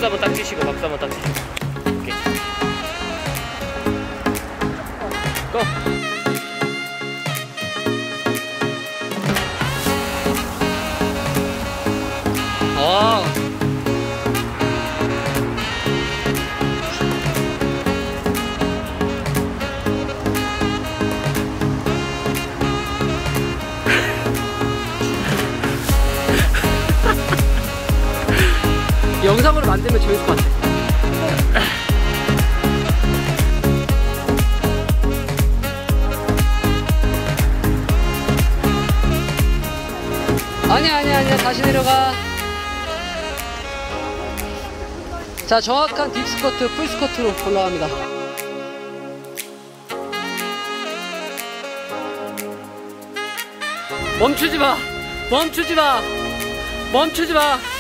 박수 한번 딱 치시고, 박수 한번 딱 치시고. 오케이. 고! 아. 영상으로 만들면 재밌을 것 같아. 아니야 다시 내려가. 자, 정확한 딥스쿼트 풀스쿼트로 올라갑니다. 멈추지마.